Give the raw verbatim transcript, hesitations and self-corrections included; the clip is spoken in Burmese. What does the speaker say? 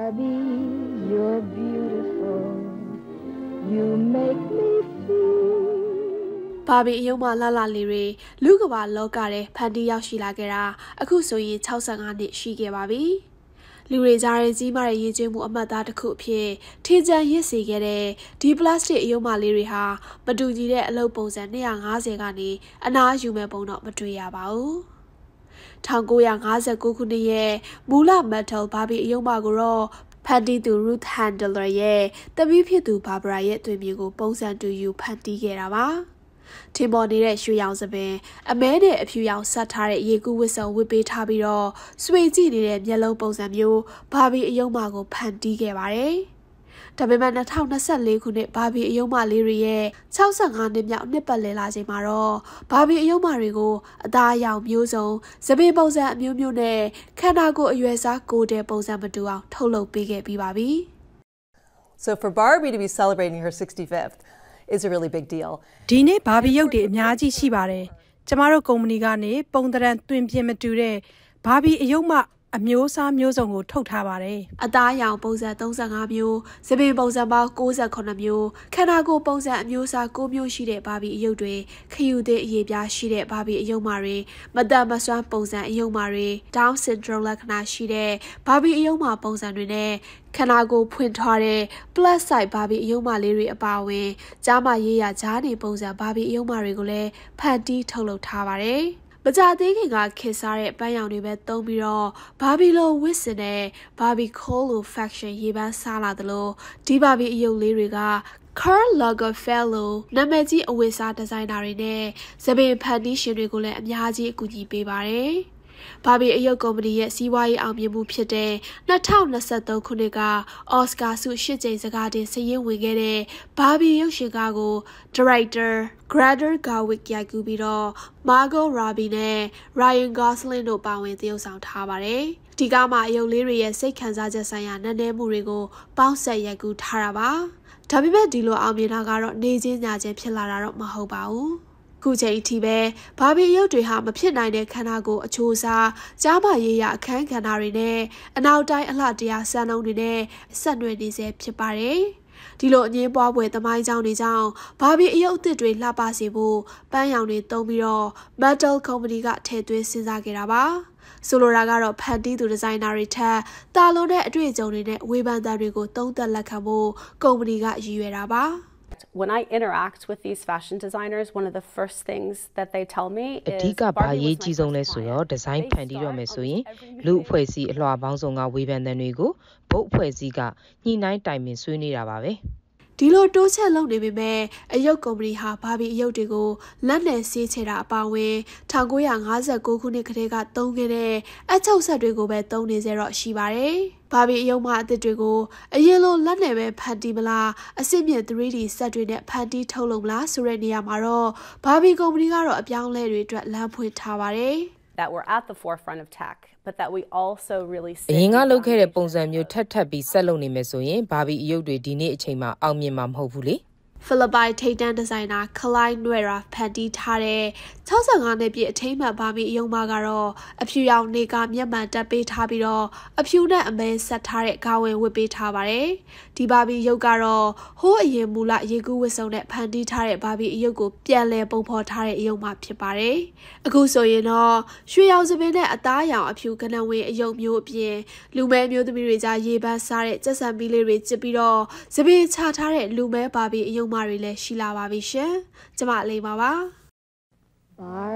Barbie, you're beautiful. You make me feel. Barbie အယုံမလှလှလေးတွေလူကဘာလောကတဲ့ဖန်တီးရောက်ရှိလာခဲ့တာအခုဆိုရင်၆၅နှစ်ရှိခဲ့ပါပြီ။လူတွေကြားရဲ့ကြီးမားတဲ့ရည်ကြည်မှုအမှတ်အသားတစ်ခုအဖြစ်ထင်ကြံရစ်စေခဲ့တဲ့ဒီပလတ်စတစ်အယုံမလေးတွေဟာမတူညီတဲ့အလုပ်ပုံစံ၂၅၀ကနေအနားယူမဲ့ပုံတော့မတွေ့ရပါဘူး။၁၉၅၉ခုနှစ်ရဲ့မူလ metal Barbie အယုံမကိုတော့ဖန်တီးသူ Ruth Handler ရဲ့သမီးဖြစ်သူ Barbara ရဲ့သွေးမြေကိုပုံစံတူယူဖန်တီးခဲ့တာပါ။ထင်ပေါ်နေတဲ့ရွှေရောင်စပင်အမဲနဲ့အဖြူရောင်ဆက်ထားတဲ့ရေကူးဝစ်စုံဝစ်ပေးထားပြီးတော့ဆွေကြည့်နေတဲ့မျက်လုံးပုံစံမျိုးဘာဘီအယုံမကိုဖန်တီးခဲ့ပါတယ်။ဒါပေမဲ့၂၀၂၄ခုနှစ်ဘာဘီအယုံမလေးတွေရဲ့၆၅နှစ်မြောက်နှစ်ပတ်လည်လာချိန်မှာတော့ဘာဘီအယုံမတွေကိုအသားအရောင်မျိုးစုံစပင်ပုံစံအမျိုးမျိုးနဲ့ခန္ဓာကိုယ်အရွယ်စားကိုယ်တဲ့ပုံစံမတူအောင်ထုတ်လုပ်ပေးခဲ့ပြီးပါပြီ။ So for Barbie to be celebrating her sixty-fifth is a really big deal. ဒီနေ့ဘာဘီရုပ်တွေအများကြီးရှိပါတယ်။ကျမတို့ကုမ္ပဏီကနေပုံသဏ္ဍာန်တွင်ပြင်မတူတဲ့ဘာဘီအယုံမအမျိုးအစားမျိုးစုံကိုထုတ်ထားပါတယ်။အသားရောင်ပုံစံ၃၅မျိုး၊စပင်ပုံစံပေါင်း၉၈မျိုး၊ခန္ဓာကိုယ်ပုံစံအမျိုးအစား၉မျိုးရှိတဲ့ဘာဘီအယုတ်တွေခယူသေးအရေးပြားရှိတဲ့ဘာဘီအယုတ်မာတွေမတန်မစွမ်းပုံစံအယုတ်မာတွေ Down syndrome လက္ခဏာရှိတဲ့ဘာဘီအယုတ်မာပုံစံတွေနဲ့ခန္ဓာကိုယ်ဖွင့်ထားတဲ့ plus size ဘာဘီအယုတ်မာလေးတွေအပါအဝင်ကြားမရေးရကြားနေပုံစံဘာဘီအယုတ်မာတွေကိုလည်းဖန်တီးထုတ်လုပ်ထားပါတယ်။မကြသေးခင်ကခေတ်စားတဲ့ပန်းရောင်တွေပဲသုံးပြီးတော့ဘာဘီလိုဝစ်စင်နဲ့ဘာဘီခိုးလို faction ရေပန်းစားလာသလိုဒီဘာဘီအယုတ်လေးတွေက Karl Lagerfeld နာမည်ကြီးအဝတ်စားဒီဇိုင်နာတွေနဲ့စပင်ဖန်တီးရှင်တွေကိုလည်းအများကြီးအကူအညီပေးပါတယ်။ဘာဘီအယုတ်ကုမ္ပဏီရဲ့စီးပွားရေးအောင်မြင်မှုဖြစ်တဲ့၂၀၂၃ခုနှစ်ကအော်စကာဆုရှစ်ကြိမ်စကားတင်စရင်ဝင်ခဲ့တဲ့ဘာဘီရုပ်ရှင်ကားကို Director Greta Gerwig ရိုက်ကူးပြီးတော့ Margot Robbie နဲ့ Ryan Gosling တို့ပါဝင်သရုပ်ဆောင်ထားပါတယ်။ဒီကားမှာအယုတ်လေးတွေရဲ့စိတ်ခံစားချက်ဆိုင်ရာနည်းနည်းမှုတွေကိုပေါင်းစပ်ရိုက်ကူးထားတာပါ။ဒါပေမဲ့ဒီလိုအောင်မြင်တာကတော့နေချင်းညချင်းဖြစ်လာတာတော့မဟုတ်ပါဘူး။ခုချိန်အထိပဲဘာဘီရုပ်တွေဟာမဖြစ်နိုင်တဲ့ခန္ဓာကိုယ်အချိုးအစားကြားမရေးရအခန်းကဏ္ဍတွေနဲ့အနောက်တိုင်းအလှတရားစံနှုန်းတွေနဲ့ဆက်နွယ်နေစေဖြစ်ပါတယ်။ဒီလိုအငင်းပွားပွဲသမိုင်းကြောင်းတွေကြောင့်ဘာဘီအယုတ်အသစ်တွေလှပစေဖို့ပန်းရောင်တွေသုံးပြီးတော့ Metal Company ကထည့်သွင်းစဉ်းစားခဲ့တာပါ။ဆိုလိုတာကတော့ဖန်တီးသူဒီဇိုင်နာတွေထက်တာလွန်တဲ့အတွေ့အကြုံတွေနဲ့ဝေဖန်သံတွေကိုသုံးသပ်လက်ခံဖို့ကုမ္ပဏီကရည်ရွယ်တာပါ။ When I interact with these fashion designers, one of the first things that they tell me is အဓိကဘာရေးကြီးဆုံးလဲဆိုတော့ဒီဇိုင်းဖန်တီးရမယ်ဆိုရင်လူအဖွဲ့အစည်းအလွှာပေါင်းစုံကဝေဖန်တဲ့တွေကိုဘုတ်အဖွဲ့အစည်းကညှိနှိုင်းတိုင်ပင်ဆွေးနွေးတာပါပဲဒီလိုတိုးချက်လုပ်နေပေမဲ့အယုတ်ကုမ္ပဏီဟာဘာဘီအယုတ်တွေကိုလက်နယ်ဆေးချေတာအပါအဝင်၁၉၅၉ခုနှစ်ကတည်းကသုံးခဲ့တဲ့အချုပ်ဆက်တွေကိုပဲသုံးနေကြတော့ရှိပါတယ်။ဘာဘီအယုတ်မအသစ်တွေကိုအရင်လိုလက်နယ်ပဲဖန်တီးမလားအစစ်မြင့် three D ဆက်တွေနဲ့ဖန်တီးထုတ်လုပ်မလားဆိုတဲ့နေရာမှာတော့ဘာဘီကုမ္ပဏီကတော့အပြောင်းလဲတွေအတွက်လမ်းဖွင့်ထားပါတယ်။ that we're at the forefront of tech but that we also really အရင်ကလုပ်ခဲ့တဲ့ပုံစံမျိုးထပ်ထပ်ပြီးဆက်လုပ်နေမယ်ဆိုရင်ဘာဘီအယုတ်တွေဒီနေ့အချိန်မှာအောင်မြင်မှာမဟုတ်ဘူးလေဖိလစ်ပိုင်ထိပ်တန်းဒီဇိုင်နာ Clyde Nuera ဖန်တီးထားတဲ့၆၅နှစ်ပြည့်အထိမ်းအမှတ်ဘာဘီအယုံမကတော့အဖြူရောင်နေကမျက်မှန်တက်ပေးထားပြီးတော့အဖြူနဲ့အမဲဆက်ထားတဲ့ခေါင်းဝင်ဝတ်ပေးထားပါတယ်။ဒီဘာဘီရုပ်ကတော့ဟိုးအရင်မူလရေကူးဝတ်စုံနဲ့ဖန်တီးထားတဲ့ဘာဘီအယုတ်ကိုပြန်လည်ပုံဖော်ထားတဲ့အယုံမဖြစ်ပါတယ်။အခုဆိုရင်တော့ရွှေရောင်စပင်နဲ့အသားရောင်အဖြူကနဝင်းအယုတ်မျိုးအပြင်လူမဲမျိုးသမီးတွေကြားရေပန်းစားတဲ့ကြက်ဆန်မီလေးတွေကျစ်ပြီးတော့စပင်ချထားတဲ့လူမဲဘာဘီအယုံမတွေလည်းရှိလာပါပြီရှင်။ကျမလေးပါပါ။